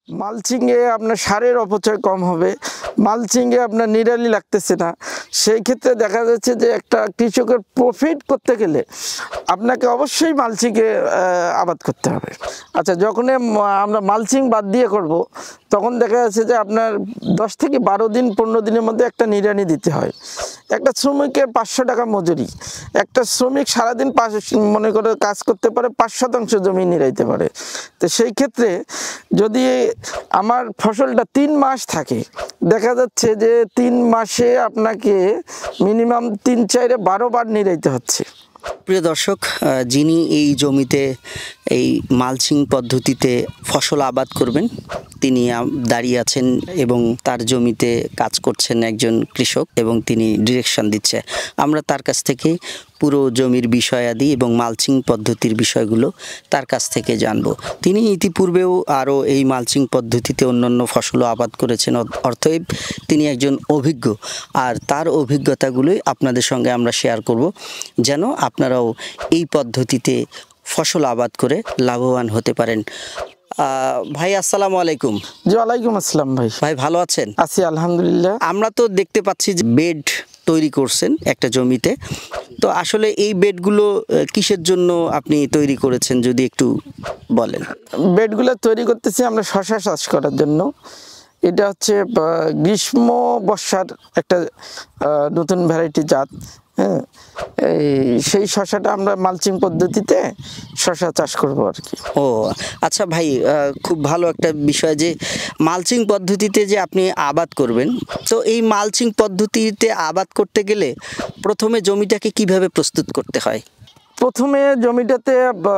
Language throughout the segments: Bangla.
মালচিংয়ে আপনার সারের অপচয় কম হবে, মালচিংয়ে আপনার নিড়ানি লাগতেছে না। সেই ক্ষেত্রে দেখা যাচ্ছে যে একটা কৃষকের প্রফিট করতে গেলে আপনাকে অবশ্যই মালচিংয়ে আবাদ করতে হবে। আচ্ছা, যখন আমরা মালচিং বাদ দিয়ে করব তখন দেখা যাচ্ছে যে আপনার 10 থেকে 12 দিন 15 দিনের মধ্যে একটা নিড়ানি দিতে হয়। একটা শ্রমিকের 500 টাকা মজুরি, একটা শ্রমিক সারাদিন মনে করে কাজ করতে পারে, 5% জমি নিড়াইতে পারে। তো সেই ক্ষেত্রে যদি আমার ফসলটা 3 মাস থাকে, দেখা যাচ্ছে যে 3 মাসে আপনাকে মিনিমাম 3-4-12 বার নিড়াইতে হচ্ছে। প্রিয় দর্শক, যিনি এই জমিতে এই মালচিং পদ্ধতিতে ফসল আবাদ করবেন তিনি দাঁড়িয়ে আছেন এবং তার জমিতে কাজ করছেন একজন কৃষক এবং তিনি ডিরেকশন দিচ্ছে। আমরা তার কাছ থেকে পুরো জমির বিষয়াদি এবং মালচিং পদ্ধতির বিষয়গুলো তার কাছ থেকে জানব। তিনি ইতিপূর্বেও আরও এই মালচিং পদ্ধতিতে অন্যান্য ফসলও আবাদ করেছেন, অর্থাৎ তিনি একজন অভিজ্ঞ। আর তার অভিজ্ঞতাগুলোই আপনাদের সঙ্গে আমরা শেয়ার করব, যেন আপনারাও এই পদ্ধতিতে ফসল আবাদ করে লাভবান হতে পারেন। ভাই আসসালামু আলাইকুম। জি, ওয়ালাইকুম আসসালাম। ভাই ভালো আছেন? আছি আলহামদুলিল্লাহ। আমরা তো দেখতে পাচ্ছি যে বেড তৈরি করছেন একটা জমিতে, তো আসলে এই বেডগুলো কিসের জন্য আপনি তৈরি করেছেন যদি একটু বলেন। বেডগুলো তৈরি করতেছি আমরা শশা চাষ করার জন্য। এটা হচ্ছে গ্রীষ্ম বর্ষার একটা নতুন ভ্যারাইটি জাত। হ্যাঁ, সেই শশাটা আমরা মালচিং পদ্ধতিতে শশা চাষ করব আর কি। ও আচ্ছা ভাই, খুব ভালো একটা বিষয় যে মালচিং পদ্ধতিতে যে আপনি আবাদ করবেন। তো এই মালচিং পদ্ধতিতে আবাদ করতে গেলে প্রথমে জমিটাকে কিভাবে প্রস্তুত করতে হয়? প্রথমে জমিটাতে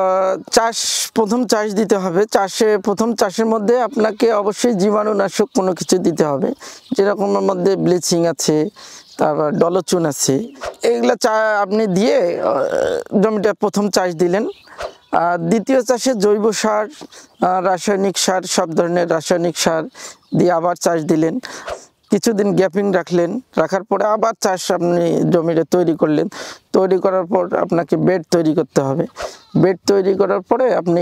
প্রথম চাষ দিতে হবে। প্রথম চাষের মধ্যে আপনাকে অবশ্যই জীবাণুনাশক কোনো কিছু দিতে হবে, যেরকমের মধ্যে ব্লিচিং আছে, তারপর ডলচুন আছে, এইগুলো আপনি দিয়ে জমিটা প্রথম চাষ দিলেন। দ্বিতীয় চাষে জৈব সার, রাসায়নিক সার, সব ধরনের রাসায়নিক সার দিয়ে আবার চাষ দিলেন। কিছুদিন গ্যাপিং রাখার পরে আবার চাষ আপনি জমিটা তৈরি করলেন। তৈরি করার পর আপনাকে বেড তৈরি করতে হবে। বেড তৈরি করার পরে আপনি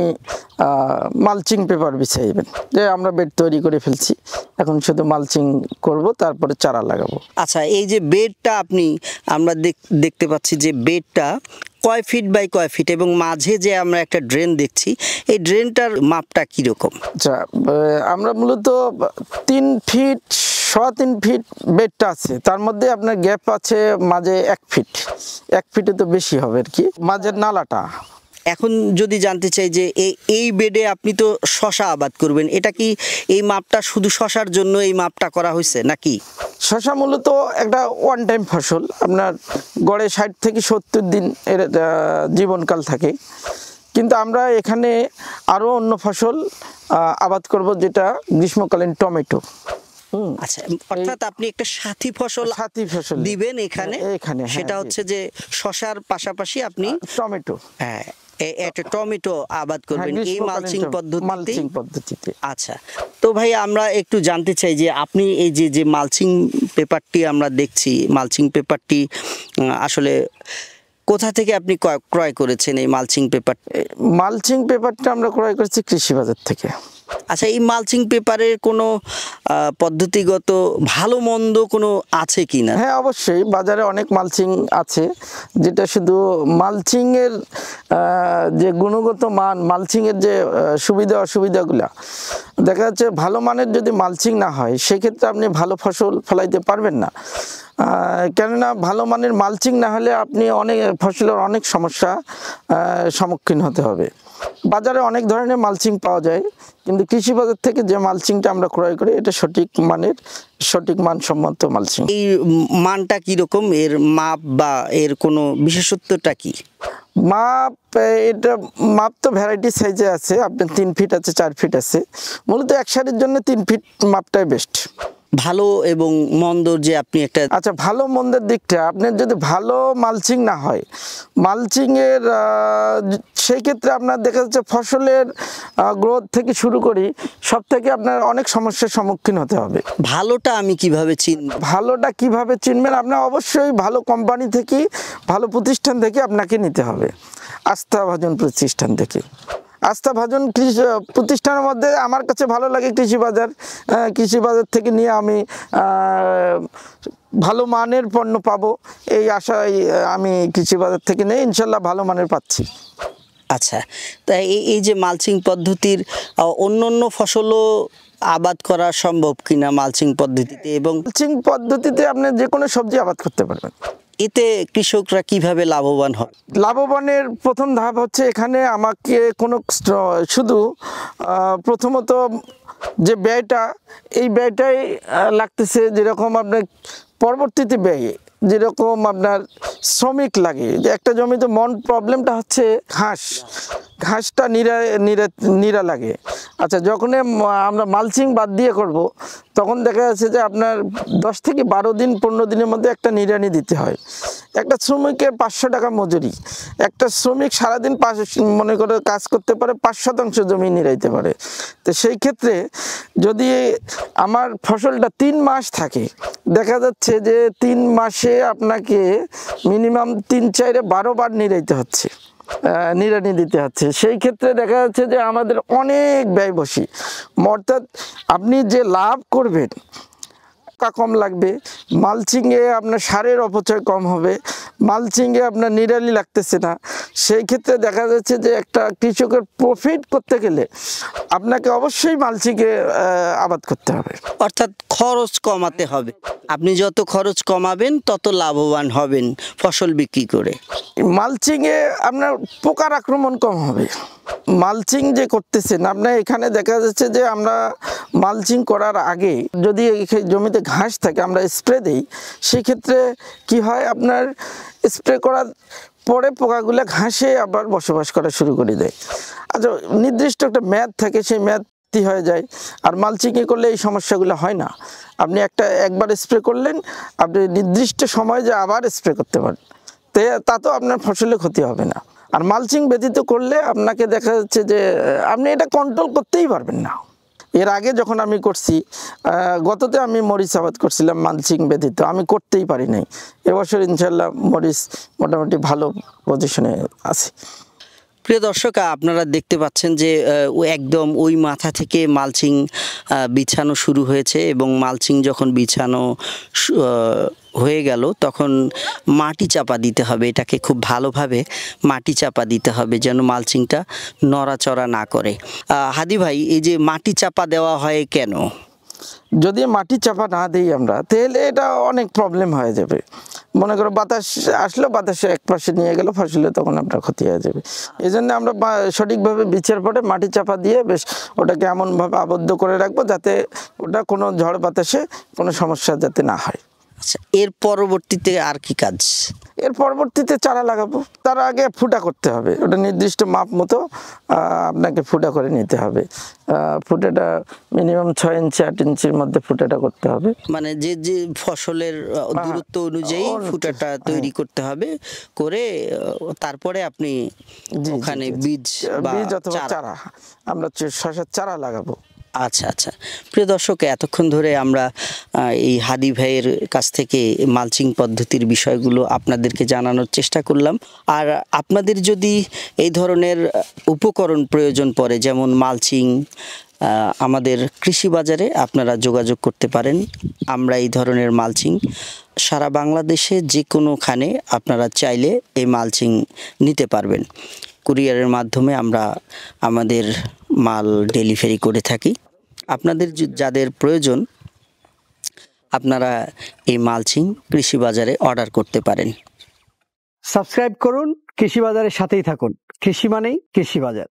মালচিং পেপার বিছাইবেন, যে আমরা বেড তৈরি করে ফেলছি, এখন শুধু মালচিং করব, তারপরে চারা লাগাবো। আচ্ছা, এই যে বেডটা আমরা দেখতে পাচ্ছি যে বেডটা কয় ফিট বাই কয় ফিট, এবং মাঝে যে আমরা একটা ড্রেন দেখছি, এই ড্রেনটার মাপটা কীরকম? আচ্ছা, আমরা মূলত 3 ফিট 3.25 ফিট বেডটা আছে, তার মধ্যে আপনার গ্যাপ আছে মাঝে 1 ফিট। 1 ফিটে তো বেশি হবে আর কি, মাঝের নালাটা। এখন যদি জানতে চাই যে এই বেডে আপনি তো শশা আবাদ করবেন, এটা কি এই মাপটা শুধু শশার জন্য এই মাপটা করা হয়েছে নাকি? শশা মূলত একটা ওয়ান টাইম ফসল, আপনার গড়ে 60 থেকে 70 দিন এর জীবনকাল থাকে। কিন্তু আমরা এখানে আরও অন্য ফসল আবাদ করব, যেটা গ্রীষ্মকালীন টমেটো। আচ্ছা, অর্থাৎ আপনি একটা সাথী ফসল দিবেন এখানে, সেটা হচ্ছে যে শশার পাশাপাশি আপনি টমেটো, হ্যাঁ, একটা টমেটো আবাদ করবেন এই মালচিং পদ্ধতিতে। আচ্ছা, তো ভাই আমরা একটু জানতে চাই যে আপনি এই যে মালচিং পেপারটি আমরা দেখছি, মালচিং পেপারটি আসলে কোথা থেকে আপনি ক্রয় করেছেন এই মালচিং পেপার? মালচিং পেপারটা আমরা ক্রয় করেছি কৃষি বাজার থেকে। আচ্ছা, এই মালচিং পেপারের কোনো পদ্ধতিগত ভালো মন্দ কোনো আছে কি না? হ্যাঁ, অবশ্যই বাজারে অনেক মালচিং আছে, যেটা শুধু মালচিংয়ের যে গুণগত মান, মালচিংয়ের যে সুবিধা অসুবিধাগুলা, দেখা যাচ্ছে ভালো মানের যদি মালচিং না হয় সেক্ষেত্রে আপনি ভালো ফসল ফলাইতে পারবেন না। কেননা ভালো মানের মালচিং না হলে আপনি ফসলের অনেক সমস্যা সম্মুখীন হতে হবে। বাজারে অনেক ধরনের মালচিং পাওয়া যায়, কিন্তু কৃষি বাজার থেকে যে মালচিংটা আমরা ক্রয় করি এটা সঠিক মানসম্মত মালচিং। এই মানটা কীরকম, এর মাপ বা এর কোনো বিশেষত্বটা কি? এটা মাপ তো ভ্যারাইটি সাইজে আছে, আপনার 3 ফিট আছে, 4 ফিট আছে। মূলত এক সারির জন্য 3 ফিট মাপটাই বেস্ট। ভালো এবং মন্দর যে আপনি একটা, আচ্ছা, ভালো মন্দের দিকটা আপনার যদি ভালো মালচিং না হয়, মালচিংয়ের সেই ক্ষেত্রে আপনার দেখা যাচ্ছে ফসলের গ্রোথ থেকে শুরু করি সব থেকে আপনার অনেক সমস্যার সম্মুখীন হতে হবে। ভালোটা আমি কিভাবে চিনব? ভালোটা কিভাবে চিনবেন, আপনার অবশ্যই ভালো কোম্পানি থেকে, ভালো প্রতিষ্ঠান থেকে আপনাকে নিতে হবে, আস্থাভাজন প্রতিষ্ঠান থেকে। আস্থাভাজন কৃষি প্রতিষ্ঠানের মধ্যে আমার কাছে ভালো লাগে কৃষি বাজার। কৃষি বাজার থেকে নিয়ে আমি ভালো মানের পণ্য পাবো এই আশায় আমি কৃষি বাজার থেকে নিয়ে ইনশাল্লাহ ভালো মানের পাচ্ছি। আচ্ছা, তাই এই যে মালচিং পদ্ধতির অন্য অন্য ফসলও আবাদ করা সম্ভব কিনা মালচিং পদ্ধতিতে, এবং মালচিং পদ্ধতিতে আপনি যে কোনো সবজি আবাদ করতে পারবেন। এতে কৃষকরা কিভাবে লাভবান হয়? লাভবানের প্রথম ধাপ হচ্ছে এখানে আমাকে কোনো শুধু প্রথমত যে ব্যয়টা, এই ব্যয়টাই লাগতেছে, যেরকম আপনার পরবর্তীতে ব্যয় যেরকম আপনার শ্রমিক লাগে। যে একটা জমিতে প্রবলেমটা হচ্ছে ঘাসটা নিরা লাগে। আচ্ছা, যখন আমরা মালচিং বাদ দিয়ে করব তখন দেখা যাচ্ছে যে আপনার 10 থেকে 12 দিন 15 দিনের মধ্যে একটা নিড়ানি দিতে হয়। একটা শ্রমিকের 500 টাকা মজুরি। একটা শ্রমিক সারাদিন মনে করে কাজ করতে পারে, 5% জমি নিড়াইতে পারে। তো সেই ক্ষেত্রে যদি আমার ফসলটা 3 মাস থাকে, দেখা যাচ্ছে যে 3 মাসে আপনাকে মিনিমাম 3-4-12 বার নিড়াইতে হচ্ছে, নিড়ানি দিতে হচ্ছে। সেই ক্ষেত্রে দেখা যাচ্ছে যে আমাদের অনেক ব্যয়বসী, অর্থাৎ আপনি যে লাভ করবেন কম লাগবে, মালচিংয়ে আপনার সারের অপচয় কম হবে, মালচিংয়ে আপনার নিড়ানি লাগতেছে না। সেই ক্ষেত্রে দেখা যাচ্ছে যে একটা কৃষকের প্রফিট করতে গেলে আপনাকে অবশ্যই মালচিংয়ে আবাদ করতে হবে, অর্থাৎ খরচ কমাতে হবে। আপনি যত খরচ কমাবেন তত লাভবান হবেন ফসল বিক্রি করে। মালচিংয়ে আপনার পোকার আক্রমণ কম হবে। মালচিং যে করতেছেন আপনার এখানে দেখা যাচ্ছে যে আমরা মালচিং করার আগে যদি জমিতে ঘাস থাকে আমরা স্প্রে দিই, সেক্ষেত্রে কি হয় আপনার স্প্রে করার পরে পোকাগুলো ঘাসে আবার বসবাস করা শুরু করে দেয়। আচ্ছা, নির্দিষ্ট একটা মেয়াদ থাকে, সেই মেয়াদ হয়ে যায়। আর মালচিংয়ে করলে এই সমস্যাগুলো হয় না। আপনি একবার স্প্রে করলেন, আপনি নির্দিষ্ট সময় যে আবার স্প্রে করতে পারেন, তা তো আপনার ফসলে ক্ষতি হবে না। আর মালচিং ব্যতীত করলে আপনাকে দেখা যাচ্ছে যে আপনি এটা কন্ট্রোল করতেই পারবেন না। এর আগে যখন আমি করছি, গততে আমি মরিচ আবাদ করছিলাম মালচিং ব্যতীত, আমি করতেই পারি নাই। এবছর ইনশাল্লাহ মরিচ মোটামুটি ভালো পজিশনে আছে। প্রিয় দর্শক, আপনারা দেখতে পাচ্ছেন যে একদম ওই মাথা থেকে মালচিং বিছানো শুরু হয়েছে, এবং মালচিং যখন বিছানো হয়ে গেল তখন মাটি চাপা দিতে হবে। এটাকে খুব ভালোভাবে মাটি চাপা দিতে হবে যেন মালচিংটা নড়াচড়া না করে। হাদি ভাই, এই যে মাটি চাপা দেওয়া হয় কেন? যদি মাটি চাপা না দিই আমরা, তাহলে এটা অনেক প্রবলেম হয়ে যাবে। মনে করো বাতাস আসলো, বাতাসে এক পাশে নিয়ে গেল ফসলে, তখন আপনার ক্ষতি হয়ে যাবে। এই জন্য আমরা সঠিকভাবে বীজের পরে মাটি চাপা দিয়ে বেশ ওটাকে এমনভাবে আবদ্ধ করে রাখবো যাতে ওটা কোনো ঝড় বাতাসে কোনো সমস্যা যাতে না হয়। আচ্ছা, এর পরবর্তীতে আর কি কাজ? এর পরবর্তীতে চারা লাগাবো। তার আগে ফুটা করতে হবে, ওটা নির্দিষ্ট মাপ মতো আপনাকে ফুটা করে নিতে হবে। ফুটাটা মিনিমাম 6 ইঞ্চি 8 ইঞ্চির মধ্যে ফুটাটা করতে হবে। মানে যে যে ফসলের দূরত্ব অনুযায়ী ফুটাটা তৈরি করতে হবে, করে তারপরে আপনি ওখানে বীজ অথবা চারা, আমরা শসার চারা লাগাবো। আচ্ছা আচ্ছা, প্রিয় দর্শক, এতক্ষণ ধরে আমরা এই হাদি ভাইয়ের কাছ থেকে মালচিং পদ্ধতির বিষয়গুলো আপনাদেরকে জানানোর চেষ্টা করলাম। আর আপনাদের যদি এই ধরনের উপকরণ প্রয়োজন পড়ে, যেমন মালচিং, আমাদের কৃষি বাজারে আপনারা যোগাযোগ করতে পারেন। আমরা এই ধরনের মালচিং সারা বাংলাদেশে যে কোনোখানে আপনারা চাইলে এই মালচিং নিতে পারবেন। কুরিয়ারের মাধ্যমে আমরা আমাদের মাল ডেলিভারি করে থাকি। আপনাদের যাদের প্রয়োজন আপনারা এই মালচিং কৃষি বাজারে অর্ডার করতে পারেন। সাবস্ক্রাইব করুন, কৃষি বাজারের সাথেই থাকুন। কৃষি মানেই কৃষি বাজার।